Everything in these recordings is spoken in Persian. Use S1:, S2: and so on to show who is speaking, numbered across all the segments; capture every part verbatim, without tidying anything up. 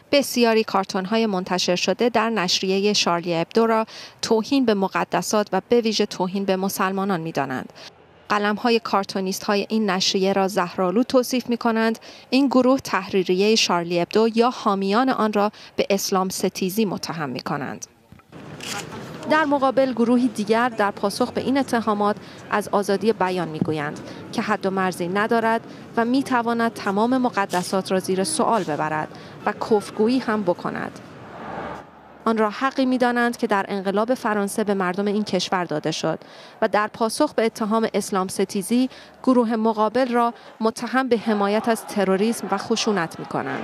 S1: بسیاری کارتون‌های منتشر شده در نشریه شارلی ابدو را توهین به مقدسات و به ویژه توهین به مسلمانان می‌دانند. قلم‌های کارتونیست‌های این نشریه را زهرآلود توصیف می‌کنند. این گروه تحریریه شارلی ابدو یا حامیان آن را به اسلام ستیزی متهم می‌کنند. در مقابل گروهی دیگر در پاسخ به این اتهامات از آزادی بیان می‌گویند که حد و مرزی ندارد و می‌تواند تمام مقدسات را زیر سوال ببرد و کفرگویی هم بکند. آن را حقی می‌دانند که در انقلاب فرانسه به مردم این کشور داده شد و در پاسخ به اتهام اسلام ستیزی گروه مقابل را متهم به حمایت از تروریسم و خشونت می‌کنند.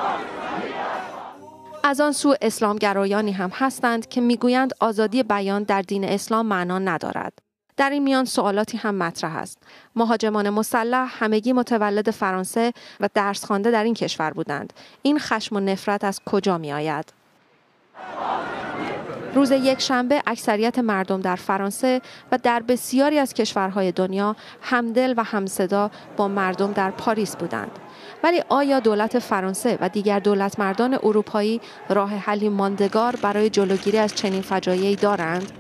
S1: از آن سو اسلامگرایانی هم هستند که میگویند آزادی بیان در دین اسلام معنا ندارد. در این میان سوالاتی هم مطرح است. مهاجمان مسلح همگی متولد فرانسه و درس خوانده در این کشور بودند. این خشم و نفرت از کجا می آید؟ روز یکشنبه اکثریت مردم در فرانسه و در بسیاری از کشورهای دنیا همدل و همصدا با مردم در پاریس بودند. ولی آیا دولت فرانسه و دیگر دولتمردان اروپایی راه حلی ماندگار برای جلوگیری از چنین فجایعی دارند؟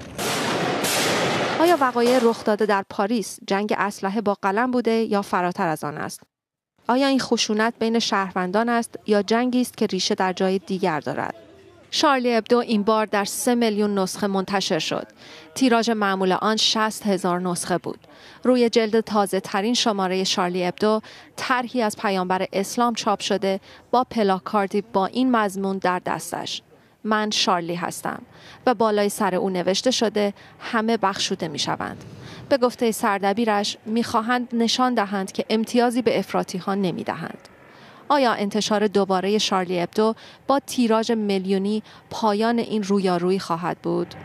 S1: آیا وقایع رخ داده در پاریس جنگ اسلحه با قلم بوده یا فراتر از آن است؟ آیا این خشونت بین شهروندان است یا جنگی است که ریشه در جای دیگر دارد؟ شارلی ابدو این بار در سه میلیون نسخه منتشر شد. تیراژ معمول آن شصت هزار نسخه بود. روی جلد تازه ترین شماره شارلی ابدو طرحی از پیامبر اسلام چاپ شده با پلاکاردی با این مضمون در دستش: من شارلی هستم، و بالای سر او نوشته شده همه بخشوده می شوند. به گفته سردبیرش می خواهند نشان دهند که امتیازی به افراطی ها نمی دهند. آیا انتشار دوباره شارلی ابدو با تیراژ میلیونی پایان این رویارویی خواهد بود؟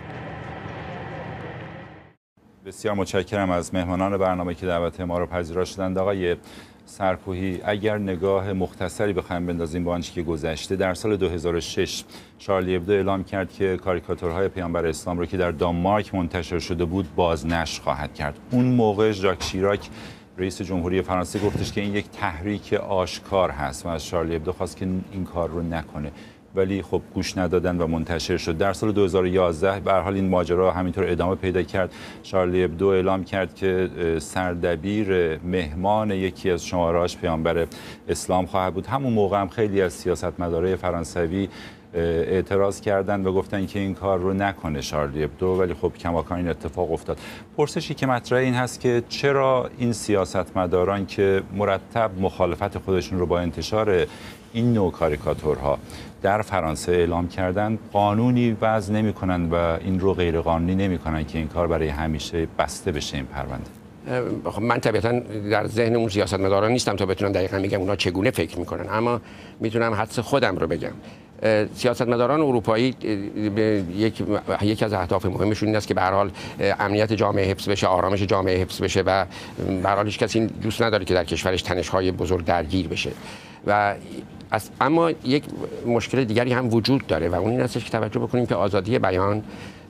S2: بسیار متشکرم از مهمانان برنامه که دعوت ما رو پذیرا شدند. آقای سرکوهی، اگر نگاه مختصری بخوایم بندازیم با آنچه که گذشته، در سال دو هزار و شش شارلی ابدو اعلام کرد که کاریکاتورهای پیامبر اسلام رو که در دانمارک منتشر شده بود بازنشر خواهد کرد. اون موقع ژاک شیراک رئیس جمهوری فرانسه گفتش که این یک تحریک آشکار هست و از شارلی ابدو خواست که این کار رو نکنه، ولی خب گوش ندادن و منتشر شد. در سال دو هزار و یازده به هر حال این ماجرا همینطور ادامه پیدا کرد. شارلی ابدو اعلام کرد که سردبیر مهمان یکی از شماره‌هاش پیامبر اسلام خواهد بود. همون موقع هم خیلی از سیاستمدارای فرانسوی اعتراض کردند و گفتن که این کار رو نکنه شارلی ابدو، ولی خب کماکان این اتفاق افتاد. پرسشی که مطرح این هست که چرا این سیاستمداران که مرتب مخالفت خودشون رو با انتشار این نوع کاریکاتورها در فرانسه اعلام کردن قانونی وضع نمی‌کنند و این رو غیر قانونی نمی‌کنند که این کار برای همیشه بسته بشه این پرونده؟
S3: خب من طبیعتاً در ذهن اون سیاستمداران نیستم تا بتونم دقیقاً بگم اونا چگونه فکر می‌کنن، اما میتونم حدس خودم رو بگم. سیاستمداران اروپایی یک یکی از اهداف مهمشون این است که به هر حال امنیت جامعه حفظ بشه، آرامش جامعه حفظ بشه و به هر حال هیچ کسی دوست نداره که در کشورش تنش‌های بزرگ درگیر بشه. و اما یک مشکل دیگری هم وجود داره و اون این است که توجه بکنیم که آزادی بیان،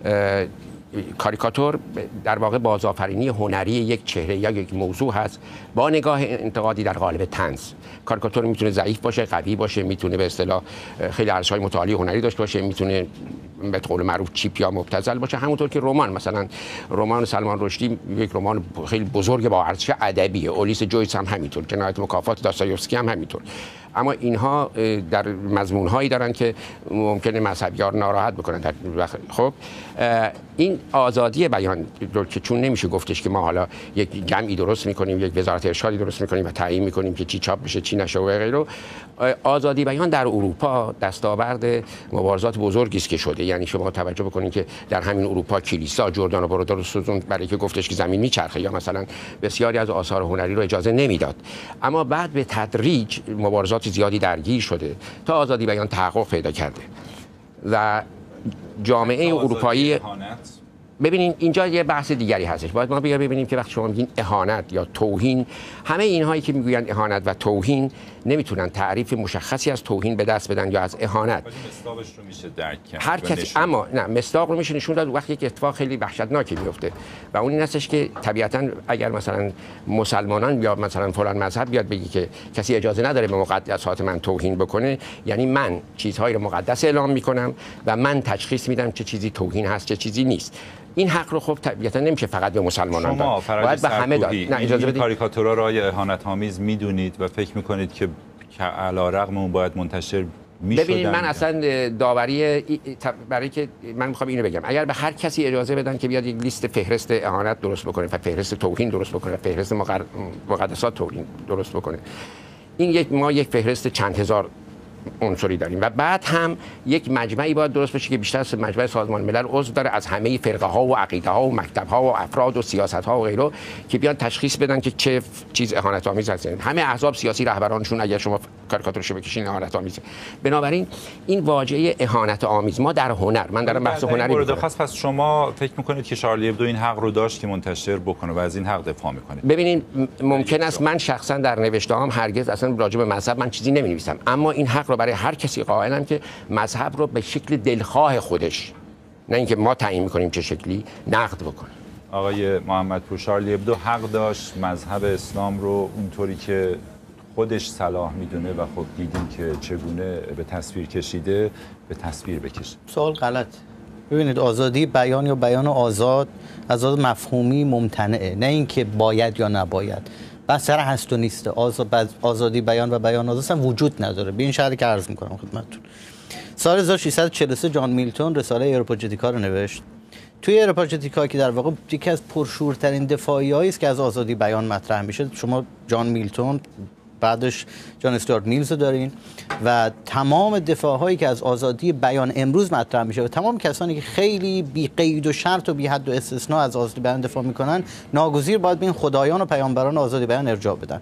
S3: کاریکاتور در واقع بازآفرینی هنری یک چهره یا یک موضوع هست با نگاه انتقادی در قالب طنز. کاریکاتور میتونه ضعیف باشه، قوی باشه، میتونه به اصطلاح خیلی ارزش‌های متعالی هنری داشته باشه، میتونه به قول معروف چیپ یا مبتذل باشه. همونطور که رمان، مثلا رمان سلمان رشدی یک رمان خیلی بزرگ با ارزش ادبیه، اولیس جویس هم همینطور، جنایت مکافات داستایوفسکی هم همینطور. اما اینها در مضمون‌هایی دارن که ممکنه مذهبی‌ها رو ناراحت بکنن. خب این آزادی بیان رو که چون نمیشه گفتش که ما حالا یک جمعی درست می‌کنیم، یک وزارت ارشادی درست می‌کنیم و تعیین می‌کنیم که چی چاپ بشه چی نشه و غیره. آزادی بیان در اروپا دستاورد مبارزات بزرگی است که شده. یعنی شما توجه بکنید که در همین اروپا کلیسا جردانو برودو رو سوزوند برای که گفتش که زمین میچرخه، یا مثلا بسیاری از آثار هنری رو اجازه نمیداد. اما بعد به تدریج مبارزات زیادی درگیر شده تا آزادی بیان تحقق پیدا کرده و جامعه اروپایی. ببینید اینجا یه بحث دیگری هستش. باید ما بیا ببینیم که وقتی شما میگین اهانت یا توهین، همه اینهایی که میگوین اهانت و توهین نمیتونن تعریف مشخصی از توهین به دست بدن یا از اهانت.
S2: مصداقش رو میشه درک کرد.
S3: هر کسی، اما نه، مصداق رو میشه نشون داد وقتی یک اتفاق خیلی وحشتناکی میفته و اون این هستش که طبیعتاً اگر مثلا مسلمانان یا مثلا فلان مذهب بیاد بگی که کسی اجازه نداره به مقدسات من توهین بکنه، یعنی من چیزهای رو مقدس اعلام میکنم و من تشخیص میدم چه چیزی توهین هست چه چیزی نیست. این حق رو خب طبیعتا نمیشه فقط به مسلمانان داد، باید به همه داد.
S2: نه اجازه بدید. کاریکاتورها را اهانت آمیز میدونید و فکر میکنید که علیرغم اون باید منتشر میشدن؟
S3: ببینید من اصلا داوری برای که من میخوام اینو بگم، اگر به هر کسی اجازه بدن که بیاد یک لیست فهرست اهانت درست بکنه و فهرست توهین درست بکنه و فهرست مقدسات توهین درست بکنه، این یک ما یک فهرست چند هزار عنصری داریم و بعد هم یک مجمعی باید درست بشه که بیشتر از مجمع سازمان ملل عضو داره از همه فرقه ها و عقیده ها و مکتب ها و افراد و سیاست ها و غیره که بیان تشخیص بدن که چه چیز اهانت آمیز هست. همه احزاب سیاسی رهبرانشون اگر شما کاریکاتورش بکشین اهانت آمیزه. بنابراین این واژه اهانت آمیز ما در هنر، من دارم بحث هنری می‌کنم.
S2: پس شما فکر می‌کنید که شارلی ابدو این حق رو داشت که منتشر بکنه و از این حق دفاع می‌کنید؟
S3: ببینید ممکن است من شخصا در نوشته‌هام هرگز اصلا راجع به مذهب من چیزی نمی‌نویسم، اما این حق رو برای هر کسی قائلم که مذهب رو به شکل دلخواه خودش، نه اینکه ما تعیین می‌کنیم چه شکلی، نقد بکنه.
S2: آقای محمدپور، شارلی ابدو حق داشت مذهب اسلام رو اونطوری که خودش صلاح میدونه و خب دیدیم که چگونه به تصویر کشیده به تصویر بکشه.
S4: سوال غلط. ببینید آزادی بیان یا بیان آزاد از آزاد مفهومی ممتنعه، نه اینکه باید یا نباید. بس سر هست و نیسته. آزاد آزادی بیان و بیان آزاد هم وجود نداره. به این شرطی که عرض میکنم خدمتتون. سال هزار و ششصد و چهل و سه جان میلتون رساله ایروپاجیتیکا رو نوشت. توی ایروپاجیتیکا که در واقع یکی از پرشورترین دفاعیایی است که از آزادی بیان مطرح میشه، شما جان میلتون بعدش جان استوارت میلز رو دارین و تمام دفاعهایی که از آزادی بیان امروز مطرح میشه و تمام کسانی که خیلی بی قید و شرط و بی حد و استثناء از آزادی بیان دفاع میکنن ناگزیر باید به این خدایان و پیامبران آزادی بیان ارجاع بدن.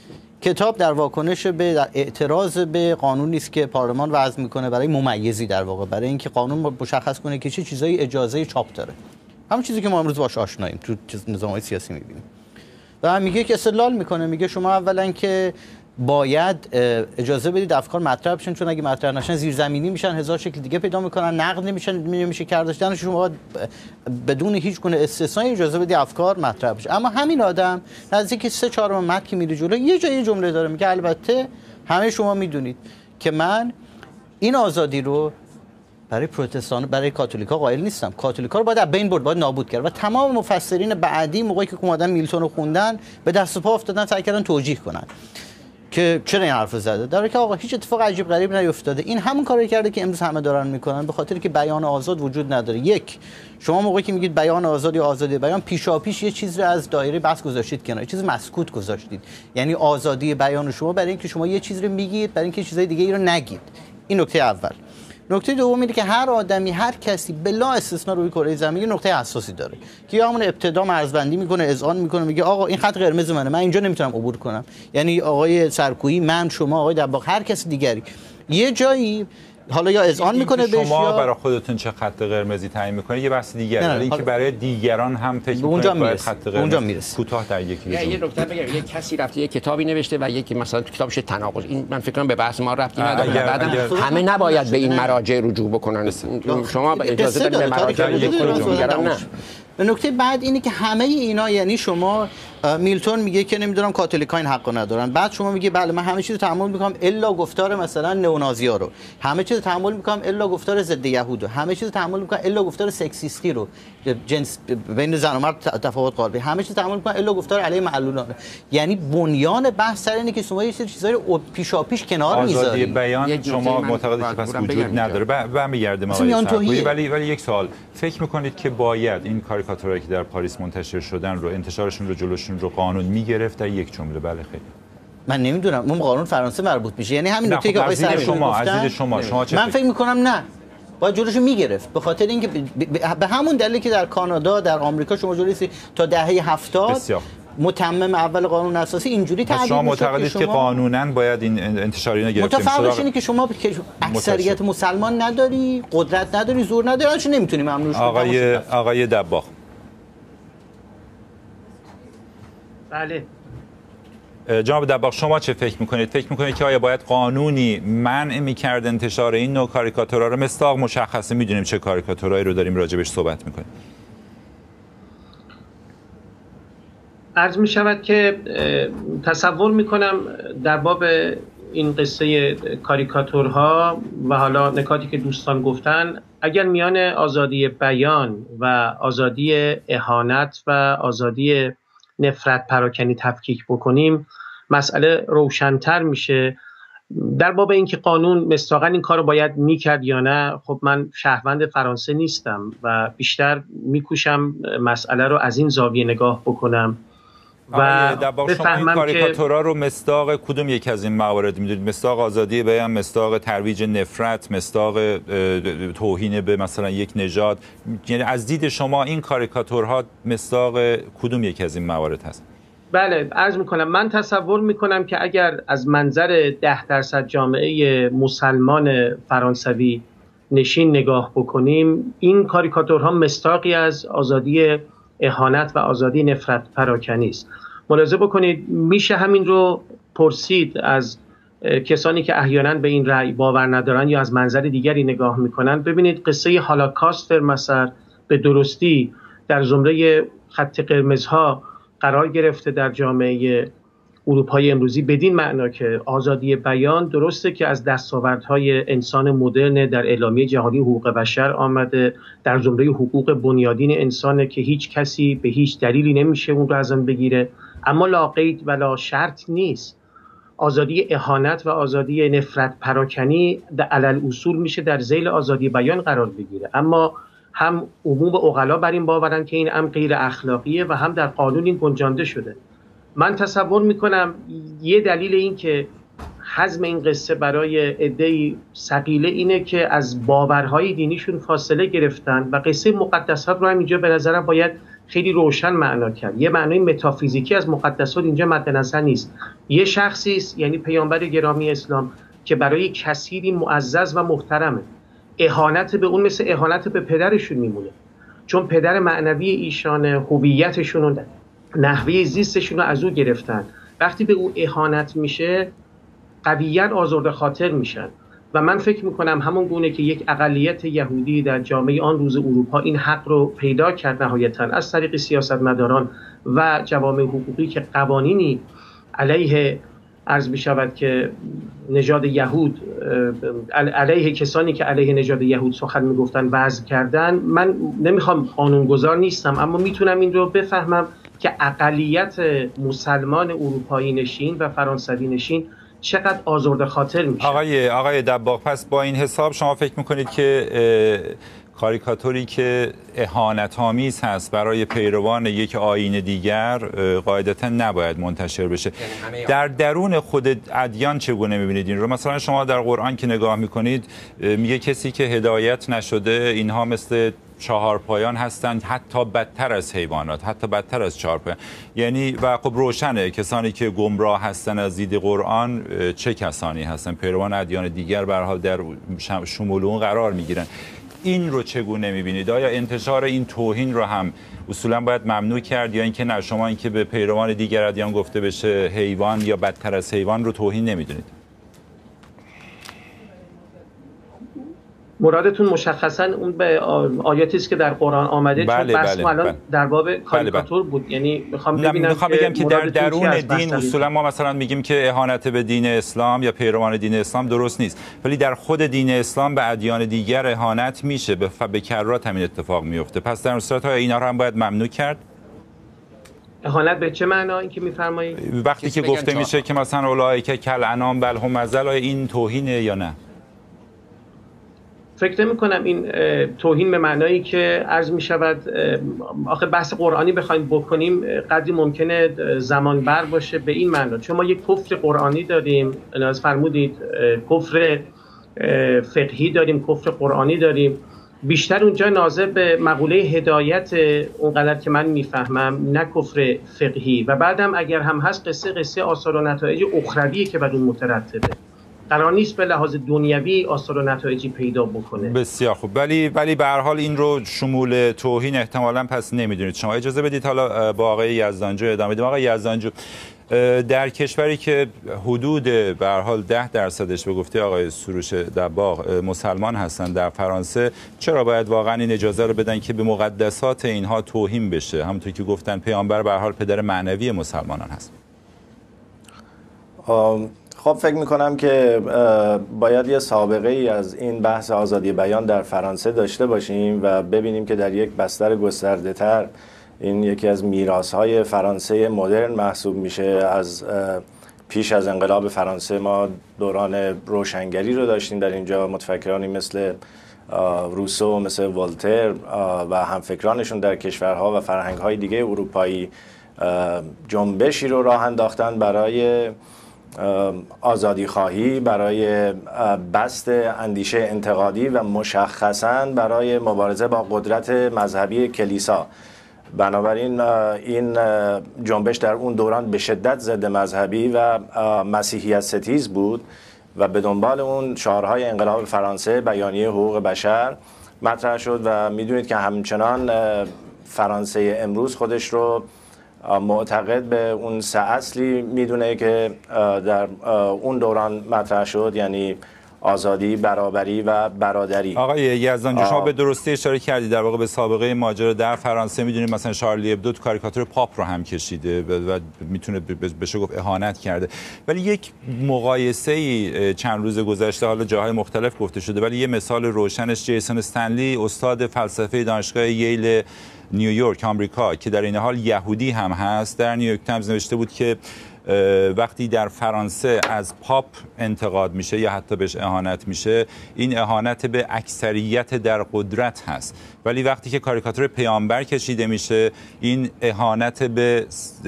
S4: کتاب در واکنش به در اعتراض به قانونی است که پارلمان وضع میکنه برای ممیزی، در واقع برای اینکه قانون مشخص کنه که چه چیزایی اجازه چاپ داره، همون چیزی که ما امروز باهاش آشناییم تو نظام‌های سیاسی میبینیم. و میگه که استدلال میکنه، میگه شما اولا که باید اجازه بدید افکار مطرح بشن، چون اگه مطرح نشن زیرزمینی میشن، هزار شکل دیگه پیدا میکنن، نقد نمیشن، نمیشه کردشتن. شما باید بدون هیچ گونه استثنایی اجازه بدید افکار مطرح بشه. اما همین آدم نزدیک سه چهارم متن که میره جلو یه جای جمله داره، میگه البته همه شما میدونید که من این آزادی رو برای پروتستان برای کاتولیکا قائل نیستم. کاتولیکا رو باید از بین برد، باید نابود کرد. و تمام مفسرین بعدی موقعی که اومدن میلتون رو خوندن به دست و پا افتادن، سعی کردن توجیه کنن که چرا این حرف زده، در حالی که آقا هیچ اتفاق عجیب غریب نیفتاده. این همون کاری کرده که امروز همه دارن میکنن، به خاطر که بیان آزاد وجود نداره. یک، شما موقعی که میگید بیان آزاد یا آزادی بیان، پیشاپیش یه چیز رو از دایره بحث گذاشتید کنار، یه چیز مسکوت گذاشتید. یعنی آزادی بیان شما برای اینکه شما یه چیز رو میگید، برای اینکه چیزای دیگه ای رو نگید. این نکته اول. نکته دوم اینه که هر آدمی، هر کسی بلا استثنا روی کره زمین یه نقطه حساسی داره که یا همون ابتدا مرزبندی میکنه، اذعان میکنه، میگه آقا این خط قرمز منه، من اینجا نمیتونم عبور کنم. یعنی آقای سرکویی، من، شما، آقای دباغ، هر کس دیگری یه جایی حالا یا اذعان میکنه بهش،
S2: شما
S4: یا
S2: برای خودتون چه خط قرمزی تعیین میکنید یه بحث دیگه، ولی اینکه برای دیگران هم فکر میکنید باید خط قرمز کوتاه در یکی
S3: یه نکته بگم. یه کسی رفته یه کتابی نوشته و یکی مثلا تو کتابش تناقض، این من فکر کنم به بحث ما ربطی نداره. بعدم همه نباید به این مراجع رجوع بکنن. شما اجازه بدید به مراجع رجوع کنید. نه،
S4: به نکته بعد اینه که همه اینا، یعنی شما میلتون میگه که نمیدونم کاتولیکا این حقو ندارن، بعد شما میگه بله من همه چیزو تحمل میکنم الا گفتار مثلا نئونازی‌ها رو، همه چیزو تحمل میکنم الا گفتار ضد یهود رو، همه چیزو تحمل میکنم الا گفتار سکسیستی رو، جنس بین زن و مرد تفاوت قائل، همه چیزو تحمل میکنم الا گفتار علیه معلولان. یعنی بنیان بحث سر اینه که شما یه چیزایی رو پیشاپیش کنار میذارید.
S2: آزادی بیان شما معتقدید که پس وجود نداره. برمیگردیم آقای سرکویی، ولی ولی یک سوال، فکر میکنید که باید این کاریکاتورایی که در پاریس منتشر شدن رو، انتشارشون رو، جلوشون رو قانون میگرفت؟ در یک جمله. بله خیلی
S4: من نمیدونم اون قانون فرانسه مربوط میشه، یعنی همین نکته که آقای سرکویی
S2: شما عزیز شما شما چه
S4: من فکر میکنم نه، باید جلوشو میگرفت، به خاطر اینکه به همون دلیلی که در کانادا، در آمریکا شما جلوی تا دهه هفتاد متمم اول قانون اساسی اینجوری تعبیر
S2: شما معتقدید که قانونا باید این انتشار اینا گرفته بشه؟
S4: متفاوتش اینه که شما اکثریت مسلمان نداری، قدرت نداری، زور نداری، چون نمیتونی ممنوعش کنی.
S2: آقای آقای دباغ.
S5: بله
S2: جناب دباغ شما چه فکر میکنید؟ فکر میکنید که آیا باید قانونی منع میکرد انتشار این نوع کاریکاتورها رو؟ مصداق مشخصه، میدونیم چه کاریکاتورهایی رو داریم راجبش صحبت میکنیم.
S5: عرض می شود که تصور میکنم در باب این قصه کاریکاتورها و حالا نکاتی که دوستان گفتن، اگر میان آزادی بیان و آزادی اهانت و آزادی نفرت پراکنی تفکیک بکنیم مسئله روشن‌تر میشه. در باب اینکه قانون مستاقاً این کارو باید میکرد یا نه، خب من شهروند فرانسه نیستم و بیشتر میکوشم مسئله رو از این زاویه نگاه بکنم و
S2: شما این کاریکاتورها رو مصداق کدوم یک از این موارد میدونید؟ مصداق آزادی بیان، مصداق ترویج نفرت، مصداق توهین به مثلا یک نژاد؟ یعنی از دید شما این کاریکاتورها مصداق کدوم یک از این موارد هست؟
S5: بله عرض میکنم، من تصور میکنم که اگر از منظر ده درصد جامعه مسلمان فرانسوی نشین نگاه بکنیم، این کاریکاتورها مصداقی از آزادی اهانت و آزادی نفرت پراکنی است. ملاحظه بکنید، میشه همین رو پرسید از کسانی که احیانا به این رأی باور ندارن یا از منظر دیگری نگاه میکنن. ببینید قصه هولوکاست در مصر به درستی در زمره خط قرمزها قرار گرفته در جامعه اروپای امروزی، بدین معنا که آزادی بیان درسته که از دستاوردهای انسان مدرن در اعلامیه جهانی حقوق بشر آمده، در زمره حقوق بنیادین انسانه که هیچ کسی به هیچ دلیلی نمیشه اون رو از آن بگیره، اما لا قید و لا شرط نیست. آزادی اهانت و آزادی نفرت پراکنی در علل اصول میشه در ذیل آزادی بیان قرار بگیره، اما هم عموم عقلا بر این باورن که این امر غیر اخلاقیه و هم در قانون این گنجانده شده. من تصور میکنم یه دلیل این که حزم این قصه برای عده‌ای ثقیله اینه که از باورهای دینیشون فاصله گرفتن و قصه مقدسات رو هم اینجا به نظرم باید خیلی روشن معنا کرد. یه معنای متافیزیکی از مقدسات اینجا مد نظر نیست. یه شخصی است، یعنی پیامبر گرامی اسلام، که برای کثیری معزز و محترمه. اهانت به اون مثل اهانت به پدرشون میمونه، چون پدر معنوی ایشان هویتشون و نحوه زیستشون رو از او گرفتن. وقتی به او اهانت میشه قویاً آزرده خاطر میشن و من فکر میکنم همون گونه که یک اقلیت یهودی در جامعه آن روز اروپا این حق رو پیدا کرد نهایتاً از طریق سیاستمداران و جوامع حقوقی که قوانینی علیه عرض می شود که نژاد یهود، علیه کسانی که علیه نژاد یهود سخن می گفتن وضع کردن. من نمیخوام قانونگذار نیستم، اما میتونم این رو بفهمم که اقلیت مسلمان اروپایی نشین و فرانسوی نشین چقدر آزرده خاطر میشه.
S2: آقای آقای دباغ، پس با این حساب شما فکر میکنید که کاریکاتوری که اهانت‌آمیز هست برای پیروان یک آیین دیگر قاعدتاً نباید منتشر بشه؟ در درون خود ادیان چگونه می‌بینید این رو؟ مثلا شما در قرآن که نگاه می‌کنید میگه کسی که هدایت نشده اینها مثل چهارپایان هستند، حتی بدتر از حیوانات، حتی بدتر از چهارپایان. یعنی و خب روشنه کسانی که گمراه هستن از دید قرآن چه کسانی هستن، پیروان ادیان دیگر به هر حال در شمول اون قرار می‌گیرن. این رو چگونه می‌بینید؟ آیا انتشار این توهین رو هم اصولا باید ممنوع کرد یا اینکه نه، شما اینکه به پیروان دیگر ادیان گفته بشه حیوان یا بدتر از حیوان رو توهین نمی‌دونید؟
S5: مرادتون مشخصا اون به آیاتی است که در قرآن آمده؟
S2: بله
S5: چون بحث
S2: بله
S5: الان
S2: بله.
S5: در باب کاریکاتور
S2: بله
S5: بود. یعنی میخوام ببینم
S2: میخوام
S5: که
S2: بگم که در درون دین
S5: اصولا
S2: ما مثلا میگیم که اهانت به دین اسلام یا پیروان دین اسلام درست نیست، ولی در خود دین اسلام به ادیان دیگر اهانت میشه، به به کرات همین اتفاق میفته. پس در اون صورت ها اینا رو هم باید ممنوع کرد؟
S5: اهانت به چه معنا این که میفرمایید؟
S2: وقتی که گفته میشه که مثلا اولئک کالانعام بل هم اضل، این توهینه یا نه؟
S5: فکر نمی کنم این توهین به معنایی که عرض می شود، آخه بحث قرآنی بخوایم بکنیم قدری ممکنه زمان بر باشه به این معنا، چون ما یک کفر قرآنی داریم، الاز فرمودید کفر فقهی داریم، کفر قرآنی داریم. بیشتر اونجا ناظر به مقوله هدایت اونقدر که من میفهمم، نه کفر فقهی. و بعدم اگر هم هست قصه قصه آثار و نتایج اخرویه که بر اون مترتبه، قرار نیست به لحاظ دنیوی آثار و نتایجی پیدا بکنه.
S2: بسیار خوب. ولی ولی به هر حال این رو شمول توهین احتمالاً پس نمیدونید شما. اجازه بدید حالا با آقای یزدانجو ادامه بدیم. آقای یزدانجو، در کشوری که حدود به هر حال ده درصدش به گفته آقای سروش دباغ مسلمان هستند در فرانسه، چرا باید واقعا این اجازه رو بدن که به مقدسات اینها توهین بشه؟ همونطور که گفتن پیامبر به هر حال پدر معنوی مسلمانان هست.
S6: خب فکر میکنم که باید یه سابقه ای از این بحث آزادی بیان در فرانسه داشته باشیم و ببینیم که در یک بستر گسترده تر این یکی از میراث‌های فرانسه مدرن محسوب میشه. از پیش از انقلاب فرانسه ما دوران روشنگری رو داشتیم در اینجا، متفکرانی مثل روسو، مثل ولتر و همفکرانشون در کشورها و فرهنگ‌های دیگه اروپایی جنبشی رو راه انداختن برای آزادی خواهی، برای بست اندیشه انتقادی و مشخصاً برای مبارزه با قدرت مذهبی کلیسا. بنابراین این جنبش در اون دوران به شدت ضد مذهبی و مسیحیت ستیز بود و به دنبال اون شعارهای انقلاب فرانسه، بیانیه حقوق بشر مطرح شد و میدونید که همچنان فرانسه امروز خودش رو معتقد به اون سه اصلی میدونه که در اون دوران مطرح شد، یعنی آزادی، برابری و برادری.
S2: آقای یزدانجو، شما به درستی اشاره کردید در واقع به سابقه ماجرا در فرانسه. میدونید مثلا شارلی ابدو تو کاریکاتور پاپ رو هم کشیده و میتونه بشه گفت اهانت کرده، ولی یک مقایسه چند روز گذشته، حالا جاهای مختلف گفته شده، ولی یه مثال روشنش جیسون استنلی، استاد فلسفه دانشگاه ییل نیویورک آمریکا که در این حال یهودی هم هست، در نیویورک تایمز نوشته بود که وقتی در فرانسه از پاپ انتقاد میشه یا حتی بهش اهانت میشه، این اهانت به اکثریت در قدرت هست، ولی وقتی که کاریکاتور پیامبر کشیده میشه، این اهانت به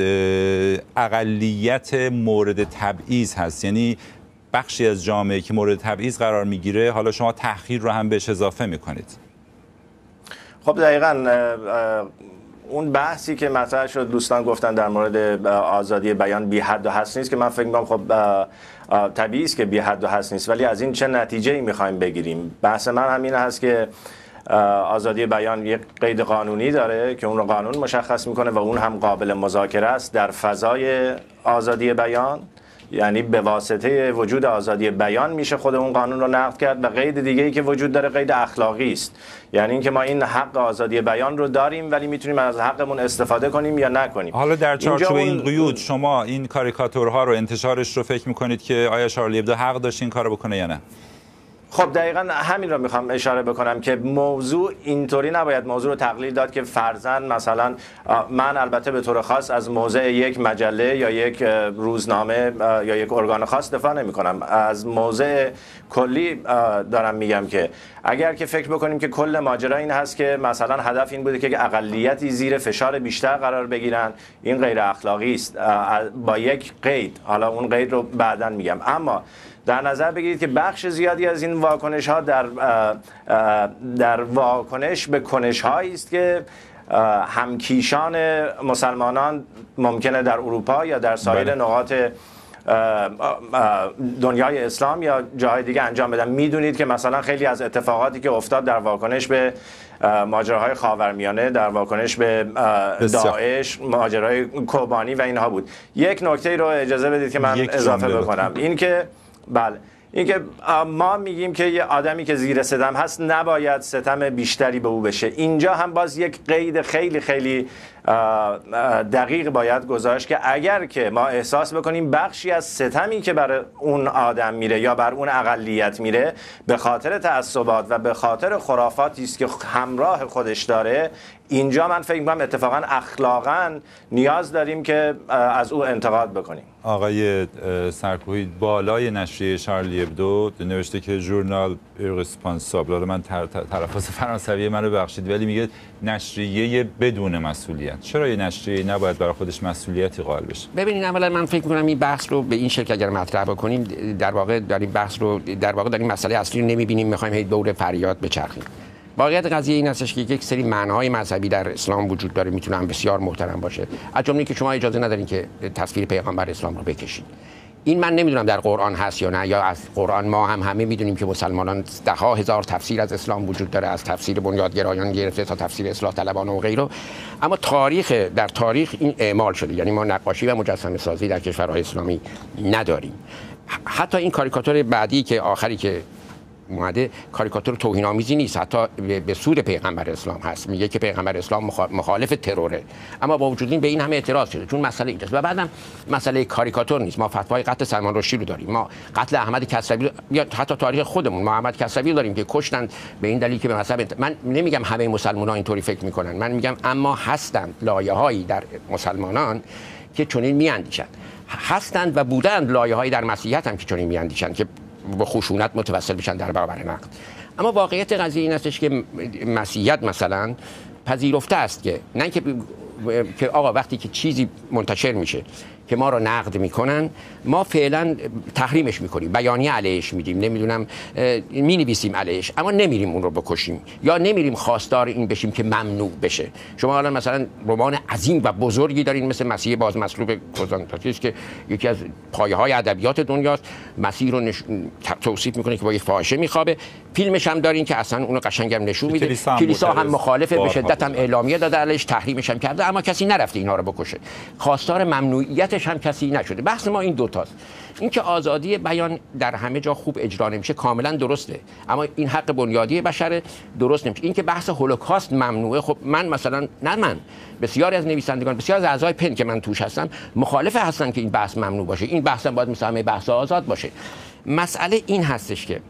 S2: اقلیت مورد تبعیض هست، یعنی بخشی از جامعه که مورد تبعیض قرار میگیره، حالا شما تحقیر رو هم بهش اضافه میکنید.
S6: خب دقیقاً اون بحثی که مطرح شد، دوستان گفتن در مورد آزادی بیان بی حد و حصر نیست، که من فکر می‌کنم خب طبیعی است که بی حد و حصر نیست، ولی از این چه نتیجه‌ای می‌خوایم بگیریم؟ بحث من همین هست که آزادی بیان یک قید قانونی داره که اون رو قانون مشخص می‌کنه و اون هم قابل مذاکره است در فضای آزادی بیان، یعنی به واسطه وجود آزادی بیان میشه خود اون قانون رو نقض کرد. و قید دیگه‌ای که وجود داره قید اخلاقی است، یعنی اینکه ما این حق آزادی بیان رو داریم ولی میتونیم از حقمون استفاده کنیم یا نکنیم.
S2: حالا در چارچوب این قیود شما این کاریکاتورها رو، انتشارش رو فکر میکنید که آیا شارلی ابدو حق داشت این کارو بکنه یا نه؟
S6: خب دقیقاً همین رو میخوام اشاره بکنم که موضوع اینطوری نباید موضوع رو تقلیل داد که فرضاً مثلا من البته به طور خاص از موضع یک مجله یا یک روزنامه یا یک ارگان خاص دفاع نمی کنم، از موضع کلی دارم میگم که اگر که فکر بکنیم که کل ماجرا این هست که مثلا هدف این بوده که اقلیتی زیر فشار بیشتر قرار بگیرن، این غیر اخلاقی است با یک قید. حالا اون قید رو بعداً میگم، اما در نظر بگیرید که بخش زیادی از این واکنش ها در در واکنش به کنش هایی است که همکیشان مسلمانان ممکنه در اروپا یا در سایر بله. نقاط دنیای اسلام یا جاهای دیگه انجام بدن. میدونید که مثلا خیلی از اتفاقاتی که افتاد در واکنش به ماجراهای خاورمیانه، در واکنش به داعش، ماجرای کوبانی و اینها بود. یک نکته رو اجازه بدید که من اضافه بکنم، این که بله اینکه ما میگیم که یه آدمی که زیر ستم هست نباید ستم بیشتری به او بشه. اینجا هم باز یک قید خیلی خیلی دقیق باید گذاشت که اگر که ما احساس بکنیم بخشی از ستمی که برای اون آدم میره یا بر اون اقلیت میره به خاطر تعصبات و به خاطر خرافاتی است که همراه خودش داره، اینجا من فکر می‌کنم اتفاقا اخلاقاً نیاز داریم که از او انتقاد بکنیم.
S2: آقای سرکوهی، بالای نشریه شارلی ابدو نوشته که ژورنال ایرسپانسابل، حالا من تلفظ فرانسوی منو ببخشید، ولی میگه نشریه بدون مسئولیت. چرا یه نشریه نباید برای خودش مسئولیتی قائل بشه؟
S3: ببینید، اولا من فکر می‌کنم این بحث رو به این شکل اگر مطرح بکنیم، در واقع داریم بحث رو در واقع داریم مسئله اصلی رو نمی‌بینیم، می‌خوایم هی دور فریاد بچرخیم. واقعیت قضیه این هستش که یک سری معناهای مذهبی در اسلام وجود داره، میتونه بسیار محترم باشه، از جمله که شما اجازه ندارین که تصویر پیغمبر اسلام رو بکشید. این من نمیدونم در قرآن هست یا نه، یا از قرآن ما هم همه میدونیم که مسلمانان ده ها هزار تفسیر از اسلام وجود داره، از تفسیر بنیادگرایان گرفته تا تفسیر اصلاح طلبان و غیره. اما تاریخ در تاریخ این اعمال شده، یعنی ما نقاشی و مجسمه سازی در کشورهای اسلامی نداریم. حتی این کاریکاتور بعدی که آخری که اومده کاریکاتور توهین‌آمیزی نیست، حتی به سود پیغمبر اسلام هست، میگه که پیغمبر اسلام مخالف تروره، اما با وجود این به این همه اعتراض شده چون مسئله اینجاست. و بعدم مسئله کاریکاتور نیست، ما فتوای قتل سلمان رشدی رو داریم، ما قتل احمد کسروی یا حتی تاریخ خودمون ما احمد کسروی داریم که کشتن به این دلیل که به مذهب. من نمیگم همه مسلمانان اینطوری فکر میکنن، من میگم اما هستند لایه‌هایی در مسلمانان که چنین میاندیشند، هستند و بودند لایه‌هایی در مسیحیت هم که چنین میاندیشند که با خشونت متوسل بشن در برابر نقد. اما واقعیت قضیه این استش که مسیحیت مثلا پذیرفته است که نه که که آقا وقتی که چیزی منتشر میشه که ما رو نقد میکنن ما فعلا تحریمش میکنیم، بیانیه علیهش میدیم، نمیدونم مینویسیم علیهش، اما نمیریم اون رو بکشیم یا نمیریم خواستار این بشیم که ممنوع بشه. شما الان مثلا رمان عظیم و بزرگی دارین مثل مسیح باز مصلوب کوزانتاکیس که یکی از پایه‌های ادبیات دنیاست، مسیح رو نش... توصیف میکنه که با یه فاحشه میخوابه. فیلمش هم دارین که اصلا اونو قشنگم نشون میده، کلیسا هم مخالفه، به شدت هم اعلامیه داده علیش، تحریمش هم کرده، اما کسی نرفته اینا رو بکشه، خواستار ممنوعیتش هم کسی نشده. بحث ما این دوتاست. این که آزادی بیان در همه جا خوب اجرا نمیشه کاملا درسته، اما این حق بنیادی بشر درست نمیشه. این که بحث هولوکاست ممنوعه، خب من مثلا نه من بسیاری از نویسندگان، بسیار از اعضای پن که من توش هستم مخالف هستن که این بحث ممنوع باشه، این بحث هم باید مثل همه بحث آزاد باشه. مسئله این هستش که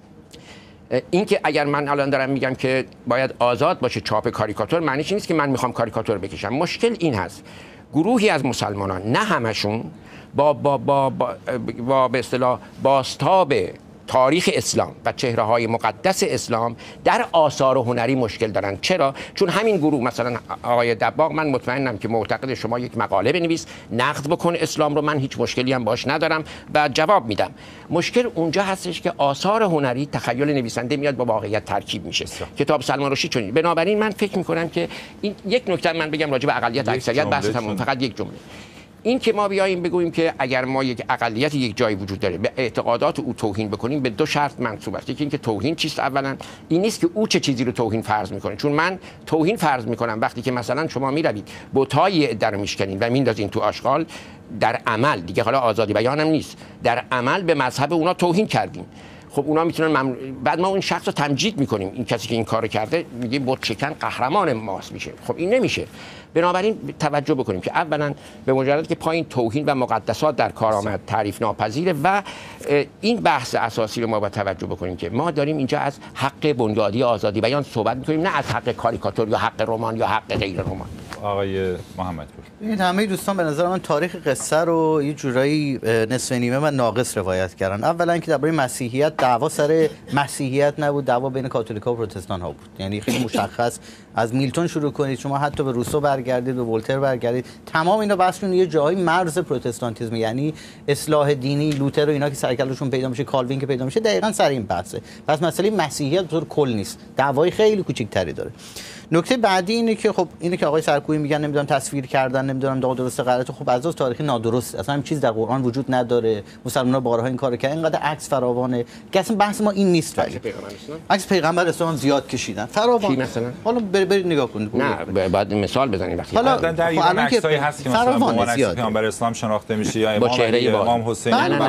S3: این که اگر من الان دارم میگم که باید آزاد باشه چاپ کاریکاتور، معنیش نیست که من میخوام کاریکاتور بکشم. مشکل این هست گروهی از مسلمانان، نه همشون، با با با با, با به اصطلاح بازتاب تاریخ اسلام و چهره‌های مقدس اسلام در آثار هنری مشکل دارن. چرا؟ چون همین گروه مثلا آقای دباغ، من مطمئنم که معتقد شما یک مقاله بنویس نقد بکن اسلام رو، من هیچ مشکلی هم باش ندارم و جواب میدم. مشکل اونجا هستش که آثار هنری تخیل نویسنده میاد با واقعیت ترکیب میشه. کتاب سلمان رشدی چنین. بنابراین من فکر میکنم که این یک نکته من بگم راجع به اقلیت اکثریت بحث تموم، فقط یک جمله. این که ما بیاییم بگوییم که اگر ما یک اقلیت یک جایی وجود داره به اعتقادات او توهین بکنیم به دو شرط منسوب است. یکی اینکه توهین چیست، اولا این نیست که او چه چیزی رو توهین فرض میکنه، چون من توهین فرض میکنم وقتی که مثلا شما میروید بت‌های در میشکنین و میندازین تو آشغال، در عمل دیگه حالا آزادی بیان هم نیست، در عمل به مذهب اونا توهین کردیم. خب اونا میتونن ممنوع... بعد ما اون شخص رو تمجید میکنیم، این کسی که این کارو کرده میگه بت شکن قهرمان ماست میشه. خب این نمیشه. بنابراین توجه بکنیم که اولا به مجرد که پایین توهین و مقدسات در کار آمد تعریف ناپذیره و این بحث اساسی رو ما باید توجه بکنیم که ما داریم اینجا از حق بنیادی آزادی بیان صحبت میکنیم، نه از حق کاریکاتور یا حق رمان یا حق غیر رمان.
S2: آقای محمد پور،
S4: این همه دوستان به نظر من تاریخ قصه رو یه جورایی نصف نیمه و ناقص روایت کردن. اولا که درباره مسیحیت دعوا سر مسیحیت نبود، دعوا بین کاتولیکا و پروتستان ها بود. یعنی خیلی مشخص از میلتون شروع کنید، شما حتی به روسو برگردید، به ولتر برگردید، تمام اینا بحثشون یه جایی مرز پروتستانتیسم، یعنی اصلاح دینی، لوتر و اینا که سرکلشون پیدا میشه، کالوین که پیدا میشه، دقیقاً سر این بحثه. پس مسئله مسیحیت به طور کل نیست، دعوای خیلی کوچیک‌تری داره. نکته بعدی اینه که خب اینه که آقای سرکویی میگن نمیدونم تصویر کردن، نمیدونم داغ درسته غلطه، خب از لحاظ تاریخی نادرست، اصلا همین چیز در قرآن وجود نداره، مسلمان‌ها بارها این کارو کردن، اینقدر عکس فراوانه که اصلا بحث ما این نیست. ولی عکس پیغمبر اسلام زیاد کشیدن فراوان مثلا، حالا برید نگاه کنید.
S3: نه بعد مثال بزنید وقتی
S2: حالا در ایران عکسایی هست که مثلا با عکس پیغمبر اسلام شناخته میشه یا امام علی، امام حسین،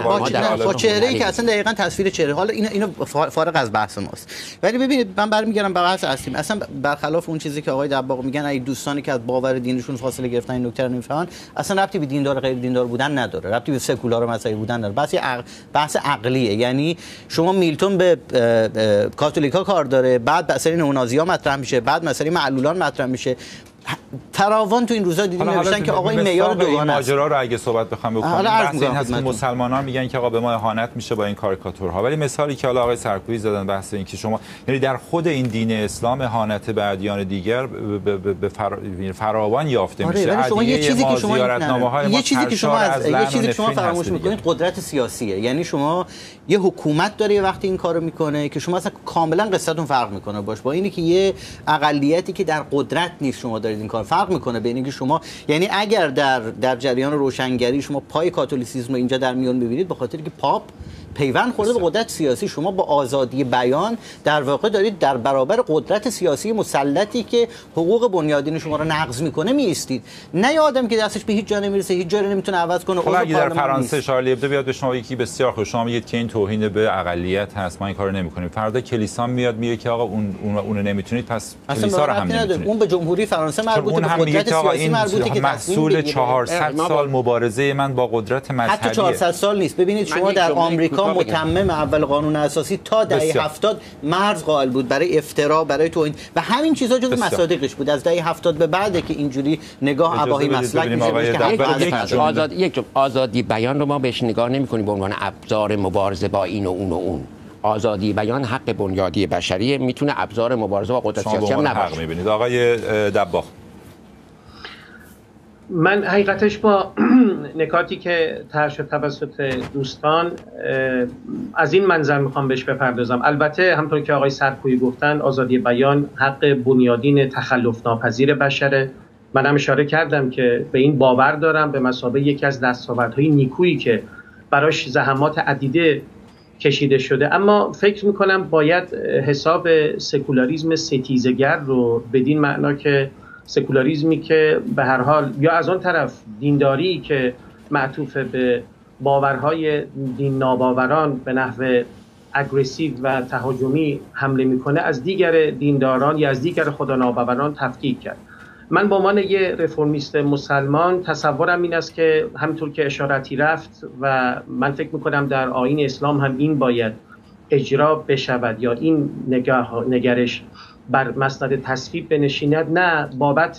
S4: با چهره‌ای که اصلا دقیقاً تصویر چهره. حالا اینا اینو فارغ از بحث ماست، ولی ببینید من برمیگردم به بحث اصلی. اصلا برخلاف اون چیزی که آقای دباغ میگن ای دوستانی که از باور دینشون فاصله گرفتن این نکته رو نمیفهمن، اصلا ربطی به دیندار غیر دیندار بودن نداره، ربطی به سکولار و مذهبی بودن نداره. بحث عق... بحث عقلیه. یعنی شما میلتون به کاتولیکا کار داره، بعد مسئله نئونازی‌ها مطرح میشه، بعد مسئله معلولان مطرح میشه، فراوان تو این روزا دیدیم نوشتن که آقا این معیار دوگانه است.
S2: ماجرا رو اگه صحبت بخوام بکنم بحث این هست که مسلمانان میگن که آقا به ما اهانت میشه با این کاریکاتورها، ولی مثالی که حالا آقای سرکویی زدن بحث این که شما یعنی در خود این دین اسلام اهانت به ادیان دیگر به فراوان یافته میشه.
S4: آره، شما یه چیزی که شما یه چیزی که شما از یه چیزی که شما فراموش میکنید قدرت سیاسیه. یعنی شما یه حکومت داره وقتی این کارو میکنه که شما اصلا کاملا قصتون فرق میکنه باش با اینی که یه اقلیتی که در قدرت نیست شما دارید دارید این کار. فرق میکنه بین اینکه شما یعنی اگر در در جریان روشنگری شما پای کاتولیسیسم رو اینجا در میون ببینید، به خاطر که پاپ پیوند خورده به قدرت سیاسی. شما با آزادی بیان در واقع دارید در برابر قدرت سیاسی مسلطی که حقوق بنیادین شما رو نقض میکنه میایستید. نه یه آدم که دستش به هیچ جا نمیرسه، هیچ جا رو نمیتونه عوض کنه.
S2: خب اگه در فرانسه شارلی ابدو بیاد به شما یکی بسیار خوش، شما میگید که این توهین به اقلیت هست، ما این کارو نمیکنیم، فردا کلیسا میاد میگه که آقا اون اون نمیتونید، پس کلیسا رو هم نمیتونید.
S4: اون به جمهوری فرانسه مربوطه، به قدرت سیاسی مربوطه که
S2: مسئول چهارصد سال مبارزه من با قدرت مذهبی.
S4: حتی چهارصد سال نیست. ببینید شما در آمریکا متمم اول قانون اساسی تا دهه هفتاد مرز قائل بود برای افترا، برای توهین و همین چیزا جزو مصادیقش بود. از دهه هفتاد به بعد که اینجوری نگاه اباهی مسلک میشه که
S3: آزاد یک آزادی بیان رو ما بهش نگاه نمی‌کنیم به عنوان ابزار مبارزه با این و اون و اون. آزادی بیان حق بنیادی بشریه، میتونه ابزار مبارزه با قدرت سیاسی هم نباشه.
S2: حق می‌بینید آقای دباغ؟
S5: من حقیقتش با نکاتی که طرح شد توسط دوستان از این منظر میخوام بهش بپردازم. البته همونطور که آقای سرکویی گفتن آزادی بیان حق بنیادین تخلف ناپذیر بشره. منم اشاره کردم که به این باور دارم به مثابه یکی از دستاوردهای نیکویی که براش زحمات عدیده کشیده شده، اما فکر میکنم باید حساب سکولاریسم ستیزگر رو بدین معنا که سکولاریسمی که به هر حال یا از اون طرف دینداری که معطوف به باورهای دین ناباوران به نحو اگریسیو و تهاجمی حمله میکنه، از دیگر دینداران یا از دیگر خدا ناباوران تفکیک کرد. من به عنوان یه رفرمیست مسلمان تصورم این است که همونطور که اشارتی رفت و من فکر میکنم در آیین اسلام هم این باید اجرا بشود یا این نگاه نگرش بر مسند تصویب بنشیند، نه بابت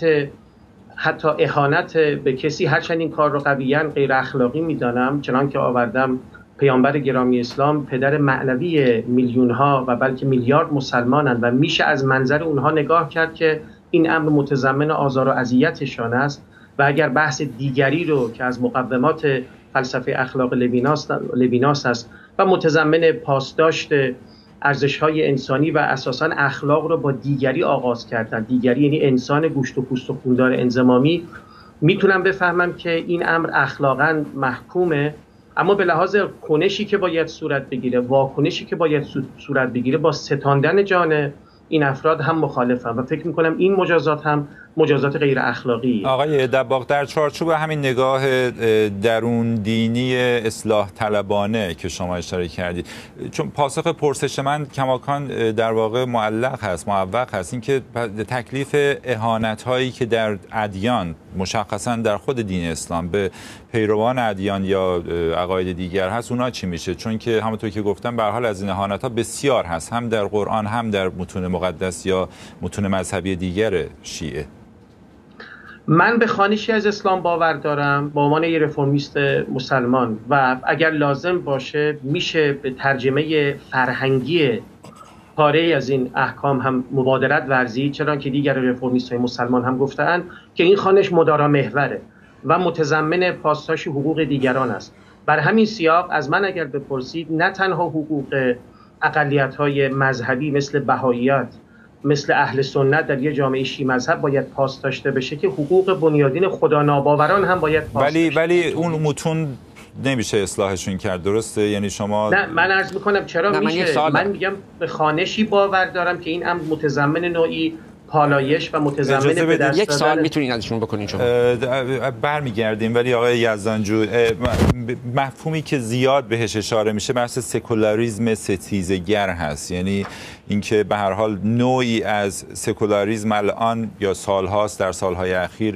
S5: حتی اهانت به کسی، هرچند این کار رو قویاً غیر اخلاقی میدانم، چنان که آوردم پیامبر گرامی اسلام پدر معنوی میلیون ها و بلکه میلیارد مسلمانند و میشه از منظر اونها نگاه کرد که این امر متضمن آزار و اذیتشان است و اگر بحث دیگری رو که از مقومات فلسفه اخلاق لویناس است و متضمن پاسداشت ارزش‌های انسانی و اساساً اخلاق رو با دیگری آغاز کردن، دیگری یعنی انسان گوشت و پوست و خوندار انضمامی، میتونم بفهمم که این امر اخلاقاً محکومه، اما به لحاظ کنشی که باید صورت بگیره، واکنشی که باید صورت بگیره با ستاندن جان این افراد هم مخالفم و فکر میکنم این مجازات هم مجازات غیر اخلاقی.
S2: آقای دباغ، در چارچوب همین نگاه درون دینی اصلاح طلبانه که شما اشاره کردید، چون پاسخ پرسش من کماکان در واقع معلق هست، معوق هست، این که تکلیف اهانت هایی که در ادیان مشخصا در خود دین اسلام به پیروان ادیان یا عقاید دیگر هست، اونا چی میشه؟ چون که همونطور که گفتم به هر حال از این اهانت ها بسیار هست، هم در قرآن هم در متون مقدس یا متون مذهبی دیگر شیعه.
S5: من به خوانشی از اسلام باور دارم با عنوان یه رفرمیست مسلمان و اگر لازم باشه میشه به ترجمه فرهنگی پاره از این احکام هم مبادرت ورزید، چرا که دیگر رفرمیست های مسلمان هم گفتند که این خوانش مدارا محوره و متضمن پاسداشت حقوق دیگران است. بر همین سیاق از من اگر بپرسید نه تنها حقوق اقلیت های مذهبی مثل بهائیات، مثل اهل سنت در یه جامعه شیعه مذهب باید پاس داشته بشه که حقوق بنیادین خدا ناباوران هم باید پاس
S2: ولی
S5: داشته
S2: ولی بشه. اون متون نمیشه اصلاحشون کرد، درسته؟ یعنی شما
S5: نه، من عرض میکنم چرا میشه. من, من میگم به خوانشی باور دارم که این امر متضمن نوعی پالایش و متضمن به دست
S3: یک سوال میتونین ازشون بکنین شما.
S2: برمیگردیم، ولی آقای یزدانجو مفهومی که زیاد بهش اشاره میشه بحث سکولاریسم ستیزگر هست، یعنی اینکه به هر حال نوعی از سکولاریسم الان یا سالهاست در سالهای اخیر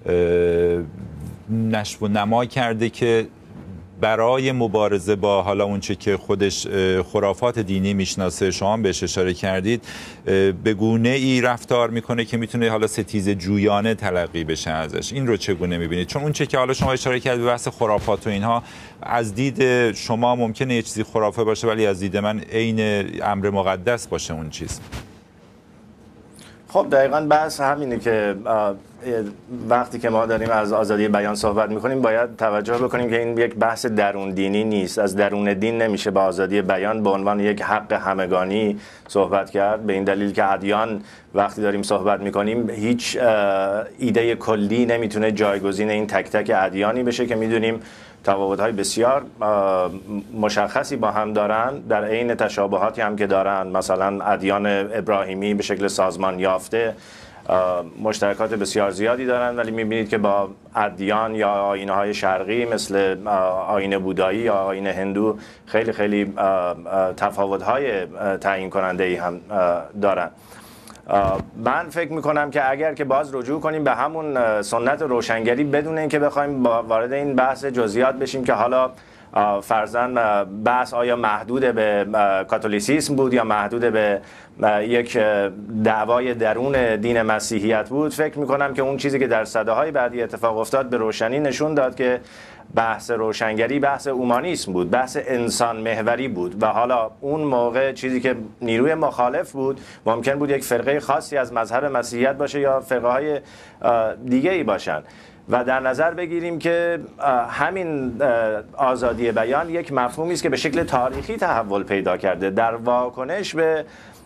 S2: نشو و نما کرده که برای مبارزه با حالا اونچه که خودش خرافات دینی میشناسه، شما بهش اشاره کردید، به گونه ای رفتار میکنه که میتونه حالا ستیز جویانه تلقی بشه ازش. این رو چگونه میبینید؟ چون اونچه که حالا شما اشاره کردید به بحث خرافات و اینها، از دید شما ممکنه یه چیزی خرافه باشه ولی از دید من عین امر مقدس باشه اون چیز.
S6: خب دقیقاً بحث همینه که وقتی که ما داریم از آزادی بیان صحبت میکنیم باید توجه بکنیم که این یک بحث درون دینی نیست. از درون دین نمیشه با آزادی بیان به عنوان یک حق همگانی صحبت کرد، به این دلیل که ادیان وقتی داریم صحبت میکنیم هیچ ایده کلی نمیتونه جایگزین این تک تک ادیانی بشه که میدونیم تفاوت‌های بسیار مشخصی با هم دارن، در عین تشابهاتی هم که دارن. مثلا ادیان ابراهیمی به شکل سازمان یافته مشترکات بسیار زیادی دارن، ولی میبینید که با ادیان یا آیین‌های شرقی مثل آیین بودایی یا آیین هندو خیلی خیلی تفاوت‌های تعیین کننده‌ای هم دارن. من فکر میکنم که اگر که باز رجوع کنیم به همون سنت روشنگری بدون اینکه بخوایم وارد این بحث جزئیات بشیم که حالا فرضاً بحث آیا محدود به کاتولیسیسم بود یا محدود به یک دعوای درون دین مسیحیت بود، فکر میکنم که اون چیزی که در سده‌های بعدی اتفاق افتاد به روشنی نشون داد که بحث روشنگری بحث اومانیسم بود، بحث انسان محوری بود و حالا اون موقع چیزی که نیروی مخالف بود ممکن بود یک فرقه خاصی از مذهب مسیحیت باشه یا فرقه های دیگه ای باشن و در نظر بگیریم که همین آزادی بیان یک مفهومی است که به شکل تاریخی تحول پیدا کرده در واکنش به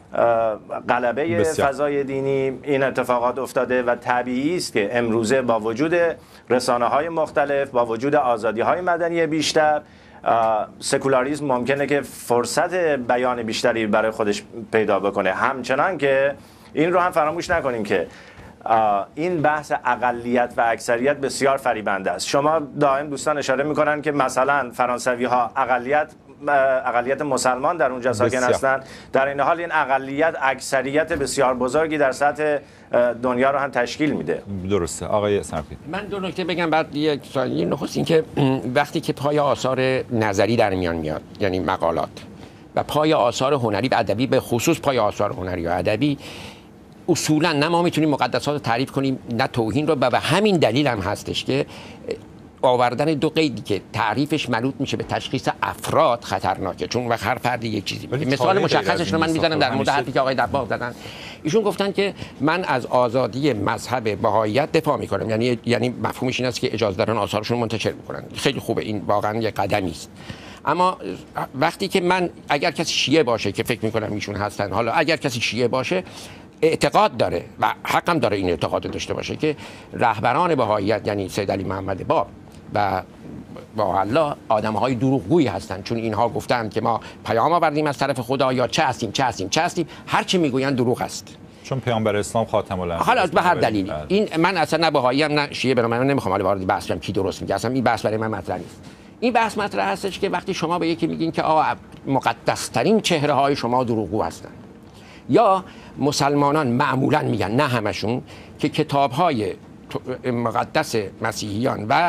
S6: غلبه فضای دینی این اتفاقات افتاده و طبیعی است که امروزه با وجود رسانه‌های مختلف، با وجود آزادی‌های مدنی بیشتر، سکولاریسم ممکنه که فرصت بیان بیشتری برای خودش پیدا بکنه. همچنان که این رو هم فراموش نکنیم که این بحث اقلیت و اکثریت بسیار فریبنده است. شما دائم دوستان اشاره میکنن که مثلا فرانسوی ها اقلیت اقلیت مسلمان در اونجا ساکن هستند، در این حال این اقلیت اکثریت بسیار بزرگی در سطح دنیا رو هم تشکیل میده.
S2: درسته آقای سرپی.
S3: من دو نکته بگم بعد یک ثانیه. نخست این که وقتی که پای آثار نظری در میان میاد، یعنی مقالات و پای آثار هنری و ادبی، به خصوص پای آثار هنری و ادبی، اصولا نه ما میتونیم مقدسات رو تعریف کنیم نه توهین رو، و به همین دلیل هم هستش که آوردن دو قیدی که تعریفش منوط میشه به تشخیص افراد خطرناکه، چون وقت هر فردی یک چیزی میگه. مثال مشخصش رو من میزنم در مورد حرفی که آقای دباغ زدن. ایشون گفتن که من از آزادی مذهب بهائیت دفاع میکنم، یعنی یعنی مفهومش این است که اجازه دارن آثارشون منتشر میکنن. خیلی خوبه، این واقعا یک قدمی است. اما وقتی که من اگر کسی شیعه باشه که فکر میکنم ایشون هستن، حالا اگر کسی شیعه باشه اعتقاد داره و حقم داره این اعتقاد داشته باشه که رهبران بهائیت یعنی سید علی محمد باب و با الله آدم‌های دروغگویی هستند، چون اینها گفتند که ما پیام آوردیم از طرف خدا یا چه هستیم چه هستیم چه هستیم، هر چی میگویند دروغ است،
S2: چون پیامبر اسلام خاتم الانبیا.
S3: حالا به هر دلیلی این من اصلا نه بهایی ام نه شیعه، برام من نمیخوام وارد بحث بشم کی درست میگه، اصلا این بحث برای من مطرح نیست. این بحث مطرح هستش که وقتی شما به یکی میگین که آقا مقدس‌ترین چهره‌های شما دروغگو هستند، یا مسلمانان معمولا میگن، نه همشون، که کتاب‌های مقدس مسیحیان و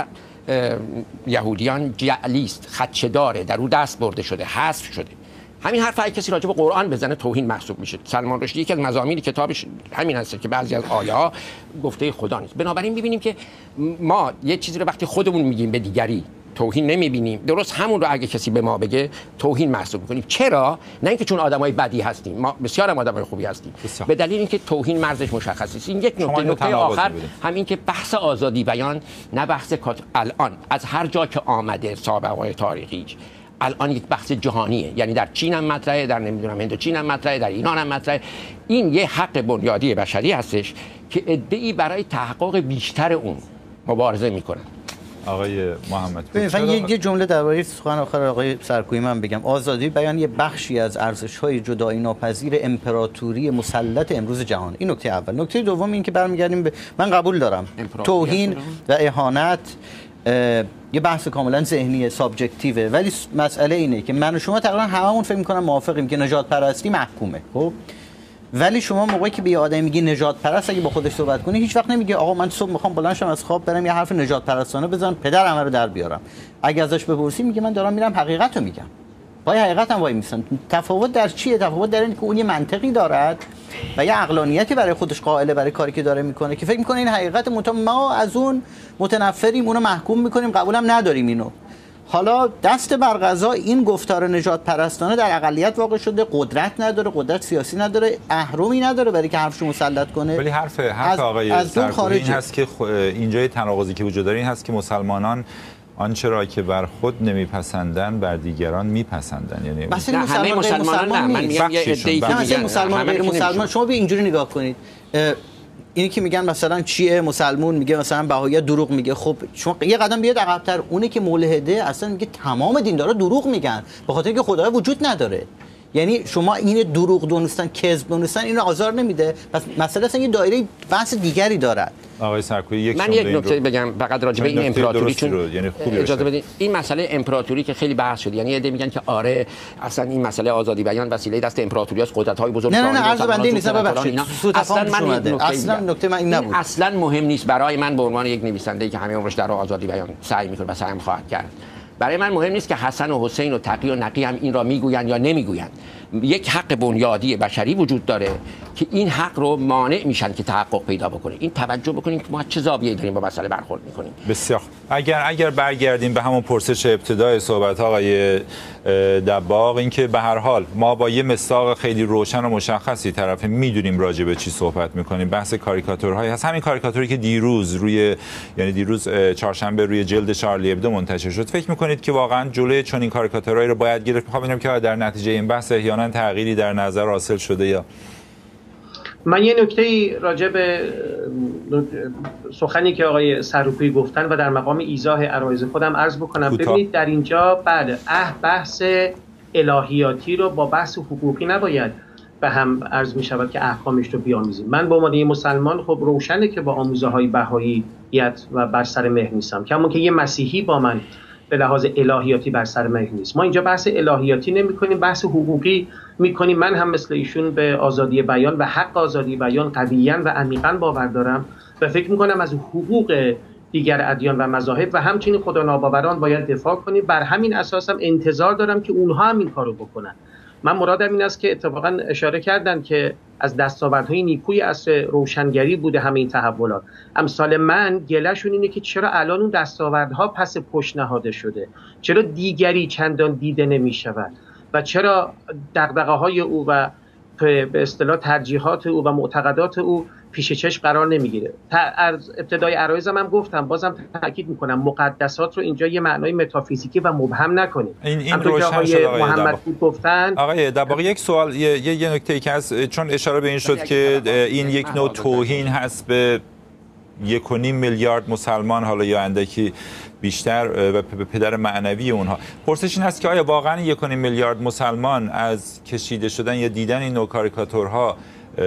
S3: یهودیان جعلی است، خدشه داره، در او دست برده شده، حذف شده. همین حرف اگه کسی راجع به قرآن بزنه توهین محسوب میشه. سلمان رشدی یکی از مضامین کتابش همین هست که بعضی از آیه‌ها گفته خدا نیست. بنابراین می‌بینیم که ما یه چیزی رو وقتی خودمون میگیم به دیگری توهین نمی‌بینیم، درست همون رو اگه کسی به ما بگه توهین محسوب می‌کنیم. چرا؟ نه اینکه چون آدمای بدی هستیم، ما بسیار هم آدمای خوبی هستیم، بسیار. به دلیل اینکه توهین مرزش مشخص است. این یک نکته. نکته آخر همین که بحث آزادی بیان نه بحث الان از هر جا که آمده سابقه تاریخی الان یک بحث جهانیه، یعنی در چین هم مطرحه، در نمیدونم هندوچین هم مطرحه، در ایران هم مطرحه. این یه حق بنیادی بشری هستش که عده‌ای برای تحقق بیشتر اون مبارزه میکنن.
S2: آقای محمد
S4: ببینید یه جمله درباره سخن آخر آقای سرکویی من بگم. آزادی بیان یه بخشی از ارزش‌های جدایی ناپذیر امپراتوری مسلط امروز جهان. این نکته اول. نکته دوم این که برمیگردیم به من قبول دارم توهین و اهانت یه بحث کاملا ذهنی سابجکتیوه، ولی مسئله اینه که من و شما تقریبا هممون فکر می‌کنم موافقیم که نژاد پرستی محکومه. خب ولی شما موقعی که به یه آدمی میگی نژاد پرست، اگه با خودش صحبت کنی هیچ وقت نمیگه آقا من صبح میخوام بلند شم از خواب برم یه حرف نژاد پرستانه بزنم پدر همه رو در بیارم. اگه ازش بپرسی میگه من دارم میرم حقیقت رو میگم. وای حقیقت هم وای میسن. تفاوت در چیه؟ تفاوت در اینه که اون یه منطقی دارد و یه عقلانیتی برای خودش قائله برای کاری که داره میکنه که فکر میکنه این حقیقت، ما از اون متنفریم، اونو محکوم میکنیم، قبولم نداریم اینو. حالا دست بر قضا این گفتار نجات پرستانه در اقلیت واقع شده، قدرت نداره، قدرت سیاسی نداره، اهرمی نداره برای که حرفشو مسلط کنه.
S2: ولی حرف حرف آقای سرکوهی این هست که اینجای تناقضی که وجود داره این هست که مسلمانان آنچه را که بر خود نمیپسندن بر دیگران میپسندن. یعنی
S4: مثلا همه مسلمانان نه، من میگم یه عده‌ای که میگن مسلمان غیر مسلمان. شما ببین اینجوری نگاه کنید، اینی که میگن مثلا چیه مسلمون میگه مثلا بهایی دروغ میگه، خب شما یه قدم بیاد عقب‌تر، اونی که ملحده اصلا میگه تمام دیندارا دروغ میگن به خاطر اینکه خدای وجود نداره. یعنی شما این دروغ دونستن، کذب دونستن اینو آزار نمیده. پس مسئله اصلا یه دایره بحث دیگری دارد.
S2: آقای سرکوهی یک
S3: من یک نکته بگم فقط راجع به این امپراتوری، چون
S2: یعنی
S3: اجازه بدین این مسئله امپراتوری که خیلی بحث شده، یعنی ایده میگن که آره اصلا این مسئله آزادی بیان وسیله دست امپراتوری است، قدرت‌های بزرگ
S4: نه نه نه عرض بنده نیست، ببخشید
S3: اصلا من
S4: اصلا نکته من این نبود.
S3: اصلا مهم نیست برای من به عنوان یک نویسنده‌ای که همه عمرش در آزادی بیان سعی می‌کنه و سعی خواهد کرد. برای من مهم نیست که حسن و حسین و تقی و نقی هم این را میگویند یا نمیگویند. یک حق بنیادی بشری وجود داره که این حق رو مانع میشن که تحقق پیدا بکنه. این توجه بکنیم که ما چه زاویه‌ای داریم با مسئله برخورد میکنیم.
S2: بسیار. اگر اگر برگردیم به همون پرسش ابتدای صحبت آقای دباغ، این که به هر حال ما با یه مصداق خیلی روشن و مشخصی طرف میدونیم راجع به چی صحبت میکنیم. بحث کاریکاتورهای هست، همین کاریکاتوری که دیروز روی یعنی دیروز چهارشنبه روی جلد شارلی ابدو منتشر شد، فکر میکنید که واقعا جلوی چنین کاریکاتورهایی رو باید گرفت؟ میخوام ببینم که در نتیجه این بحث احیانا تغییری در نظر حاصل شده یا
S5: من یه نکته راجع به سخنی که آقای سروپی گفتن و در مقام ایضاح عرایض خودم عرض بکنم. خوطا. ببینید در اینجا بله اه بحث الهیاتی رو با بحث حقوقی نباید به هم عرض می شود که احکامش رو بیامیزیم. من به عنوان مسلمان خب روشنه که با آموزه های بهاییت و بر سر مهر نیستم، کما که یه مسیحی با من به لحاظ الهیاتی بر سر مهر نیست. ما اینجا بحث الهیاتی نمی کنیم، بحث حقوقی می کنیم. من هم مثل ایشون به آزادی بیان و حق آزادی بیان قویاً و عمیقاً باور دارم و فکر می کنم از حقوق دیگر ادیان و مذاهب و همچنین خدا ناباوران باید دفاع کنیم. بر همین اساس هم انتظار دارم که اونها هم این کارو بکنن. من مرادم این است که اتفاقا اشاره کردن که از دستاوردهای نیکوی عصر روشنگری بوده همه این تحولات. امثال من گلهشون اینه که چرا الان اون دستاوردها پس پشت نهاده شده، چرا دیگری چندان دیده نمی شود و چرا دغدغه‌های او و به اصطلاح ترجیحات او و معتقدات او پیش چشم قرار نمیگیره. از ابتدای عرایضم هم گفتم، بازم تاکید میکنم مقدسات رو اینجا یه معنای متافیزیکی و مبهم نکنیم.
S2: این این روشن شد آقای
S5: محمد گفتن.
S2: آقای دباغی یک سوال یه یه, یه نکته ای که از چون اشاره به این شد که این یک نوع توهین هست به یک و نیم میلیارد مسلمان، حالا یا اندکی بیشتر، و به پدر معنوی اونها. پرسش این هست که آیا واقعا یک و نیم میلیارد مسلمان از کشیده شدن یا دیدن این نوع کاریکاتورها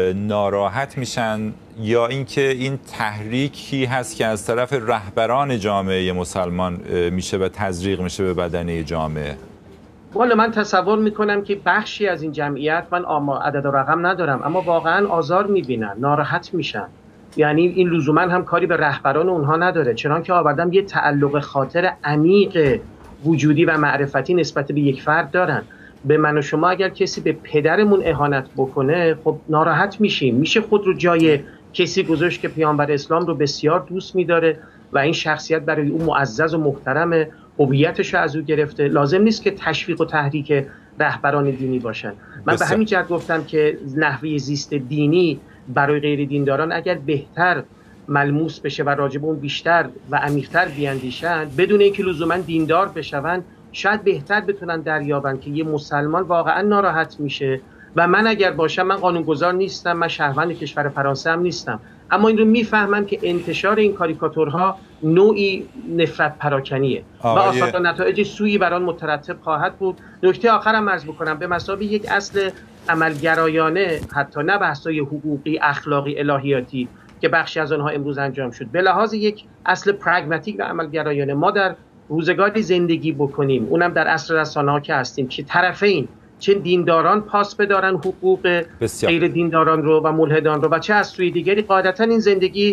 S2: ناراحت میشن، یا اینکه این تحریکی هست که از طرف رهبران جامعه مسلمان میشه و تزریق میشه به بدنه جامعه؟
S5: والا من تصور میکنم که بخشی از این جمعیت، من عدد و رقم ندارم، اما واقعا آزار میبینن، ناراحت میشن. یعنی این لزوما هم کاری به رهبران اونها نداره، چنانکه آوردم یه تعلق خاطر عمیق وجودی و معرفتی نسبت به یک فرد دارن. به من و شما اگر کسی به پدرمون اهانت بکنه خب ناراحت میشیم. میشه خود رو جای کسی گذاشت که پیامبر اسلام رو بسیار دوست میداره و این شخصیت برای او معزز و محترمه، هویتش رو از او گرفته. لازم نیست که تشویق و تحریک رهبران دینی باشن. من به همین جهت گفتم که نحوه زیست دینی برای غیر دینداران اگر بهتر ملموس بشه و راجب اون بیشتر و عمیق‌تر بیاندیشن بدون اینکه لزوما دیندار بشون، شاید بهتر بتونن دریابن که یه مسلمان واقعا ناراحت میشه و من اگر باشم، من قانونگذار نیستم، من شهروند کشور فرانسه هم نیستم، اما این رو میفهمم که انتشار این کاریکاتورها نوعی نفرت پراکنیه و آثار نتایج سویی بر آن مترتب خواهد بود. نکته آخرم عرض بکنم، به مثابه یک اصل عملگرایانه، حتی نه بحث‌های حقوقی، اخلاقی، الهیاتی که بخشی از آنها امروز انجام شد، به لحاظ یک اصل پرگماتیک و عملگرایانه ما در روزگاری زندگی بکنیم، اونم در عصر رسانه‌ها که هستیم، که طرفین چه دینداران پاس بدارن حقوق غیر دینداران رو و ملحدان رو و چه از سوی دیگری قاعدتاً این زندگی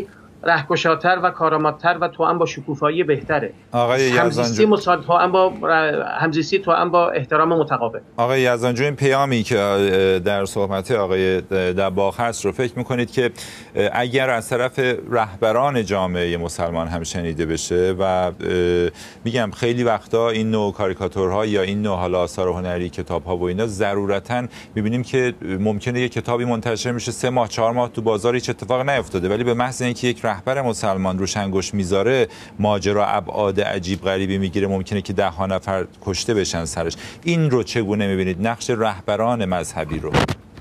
S5: رهگشاتر و کارآمدتر و توأم با شکوفایی بهتره.
S2: آقای
S5: همزیستی مساعد توأم با همزیستی توأم با احترام متقابل.
S2: آقای یزدانجو، این پیامی که در صحبت آقای دباغ هست رو فکر میکنید که اگر از طرف رهبران جامعه مسلمان هم شنیده بشه و میگم خیلی وقتا این نوع کاریکاتورها یا این نوع حالا آثار هنری، کتاب‌ها و اینا ضرورتاً می‌بینیم که ممکنه یک کتابی منتشر میشه سه ماه چهار ماه تو بازار هیچ اتفاق نیفتاده، ولی به محض اینکه یک رهبر مسلمان روش انگشت میذاره ماجرا ابعاد عجیب غریبی میگیره، ممکنه که ده ها نفر کشته بشن سرش. این رو چگونه می‌بینید نقش رهبران مذهبی رو؟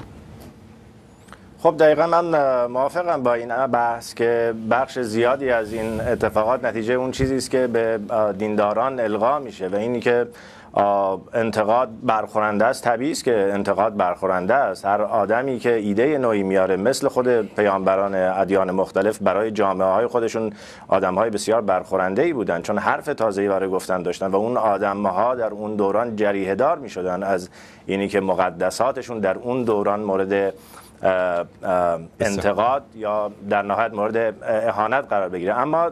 S6: خب دقیقا من موافقم با این بحث که بخش زیادی از این اتفاقات نتیجه اون چیزی است که به دینداران القا میشه و اینی که انتقاد برخورنده است. طبیعی است که انتقاد برخورنده است. هر آدمی که ایده نوعی میاره مثل خود پیامبران ادیان مختلف برای جامعه های خودشون آدم های بسیار برخورنده ای بودن، چون حرف تازه‌ای برای گفتن داشتن و اون آدم ها در اون دوران جریحه دار میشدن از اینی که مقدساتشون در اون دوران مورد انتقاد یا در نهایت مورد اهانت قرار بگیره. اما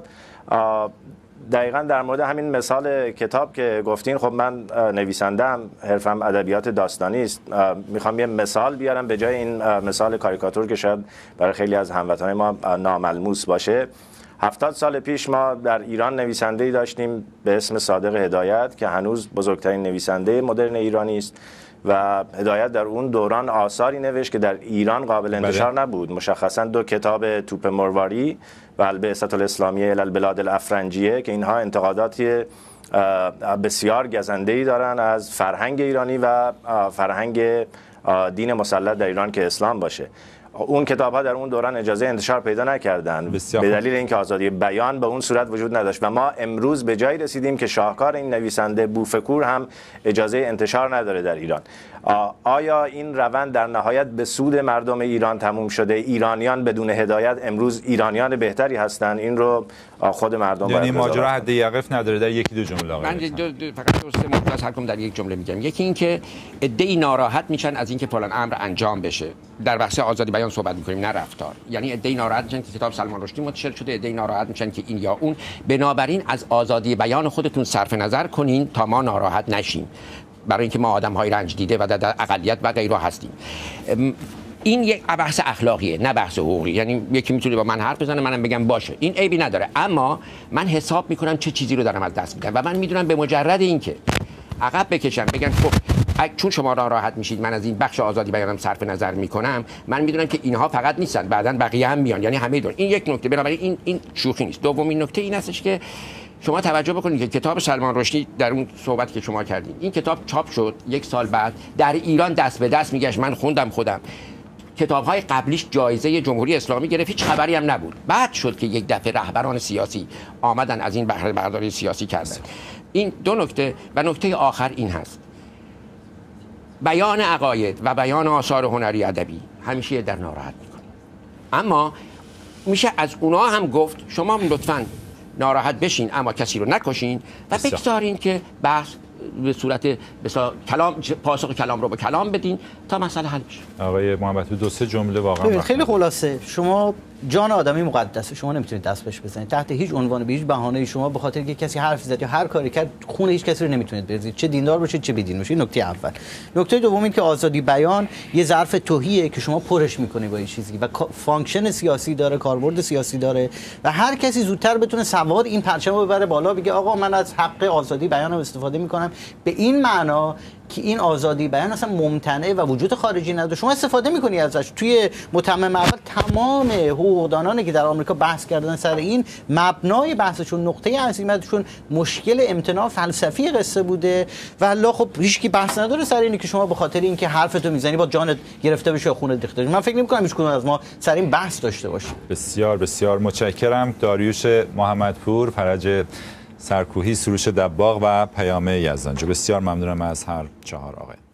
S6: دقیقاً در مورد همین مثال کتاب که گفتین، خب من نویسنده‌ام، حرفم ادبیات داستانی است، میخوام یه مثال بیارم به جای این مثال کاریکاتور که شاید برای خیلی از هموطنان ما ناملموس باشه. هفتاد سال پیش ما در ایران نویسنده‌ای داشتیم به اسم صادق هدایت که هنوز بزرگترین نویسنده مدرن ایرانی است و هدایت در اون دوران آثاری نوشت که در ایران قابل انتشار بله. نبود. مشخصا دو کتاب توپ مرواری و البعثة الاسلامیه الی البلاد الافرنجیه که اینها انتقاداتی بسیار گزنده‌ای دارن از فرهنگ ایرانی و فرهنگ دین مسلط در ایران که اسلام باشه. اون کتاب ها در اون دوران اجازه انتشار پیدا نکردن به دلیل اینکه آزادی بیان به اون صورت وجود نداشت و ما امروز به جایی رسیدیم که شاهکار این نویسنده بوفکور هم اجازه انتشار نداره در ایران. آیا این روند در نهایت به سود مردم ایران تموم شده؟ ایرانیان بدون هدایت امروز ایرانیان بهتری هستند؟ این رو خود مردم
S2: یعنی ماجرا حد یقف نداره. در یکی دو جمله آقای
S3: من دو دو فقط دو سه مختصر کنم در یک جمله میگم. یکی این که عده‌ای ناراحت میشن از اینکه فلان امر انجام بشه. در بحث آزادی بیان صحبت میکنیم نه رفتار. یعنی عده‌ای ناراحت میشن که کتاب سلمان رشدی منتشر شده، عده‌ای ناراحت میشن که این یا اون. بنابراین از آزادی بیان خودتون صرف نظر کنین تا ما ناراحت نشیم، برای اینکه ما آدم‌های رنج دیده و در اقلیت و غیره هستیم. این یک بحث اخلاقیه نه بحث حقوقی. یعنی یکی میتونه با من حرف بزنه منم بگم باشه، این عیبی نداره، اما من حساب میکنم چه چیزی رو دارم از دست میدم و من میدونم به مجرد اینکه عقب بکشم بگن خب چون شما راحت میشید من از این بخش آزادی بیانم صرف نظر میکنم، من میدونم که اینها فقط نیستن، بعدن بقیه هم میان، یعنی همه دون. این یک نکته. بنابراین این این شوخی نیست. دومین نکته این هستش که شما توجه بکنید که کتاب سلمان رشدی در اون صحبت که شما کردین، این کتاب چاپ شد یک سال بعد در ایران دست به دست میگشت، من خوندم خودم. کتاب‌های قبلیش جایزه جمهوری اسلامی گرفت، هیچ خبری هم نبود. بعد شد که یک دفعه رهبران سیاسی آمدن از این بهره برداری سیاسی کردن. این دو نکته. و نکته آخر این هست، بیان عقاید و بیان آثار هنری ادبی همیشه در ناراحت میکنه، اما میشه از اونا هم گفت شما لطفاً ناراحت بشین اما کسی رو نکشین و بگذارین که بحث به صورت بسا کلام پاسخ کلام رو به کلام بدین تا مسئله حل بشه.
S2: آقای محمد دو سه جمله واقعا
S4: خیلی خلاصه. شما جان آدمی مقدسه، شما نمیتونید دست بهش بزنید تحت هیچ عنوان به هیچ بهانه‌ای. شما به خاطر اینکه کسی حرف زد یا هر کاری کرد خون هیچ کسی رو نمیتونید بریزید، چه دیندار باشه چه بی‌دین باشه. این نکته اول. نکته دوم این که آزادی بیان یه ظرف تهیه که شما پرش میکنی با این چیزی و فانکشن سیاسی داره، کاربرد سیاسی داره و هر کسی زودتر بتونه سواد این پرچم رو ببره بالا، بگه آقا من از حق آزادی بیان استفاده میکنم، به این معنا که این آزادی بیان اصلا ممتنع و وجود خارجی نداره، شما استفاده میکنی ازش. توی متمم اول تمام حقوقدانانی که در آمریکا بحث کردن سر این، مبنای بحثشون، نقطه عظیمتشون مشکل امتناع فلسفی قصه بوده و الله خب هیچکی بحث نداره سر اینی که شما به خاطر اینکه حرفتو میزنی با جانت گرفته بشه یا خونت ریخته بشه. من فکر نمی‌کنم هیچ کدوم از ما سر این بحث داشته باشیم.
S2: بسیار بسیار متشکرم. داریوش محمدپور، فرج سرکوهی، سروش دباغ و پیام یزدانجو. بسیار ممنونم از هر چهار آقای.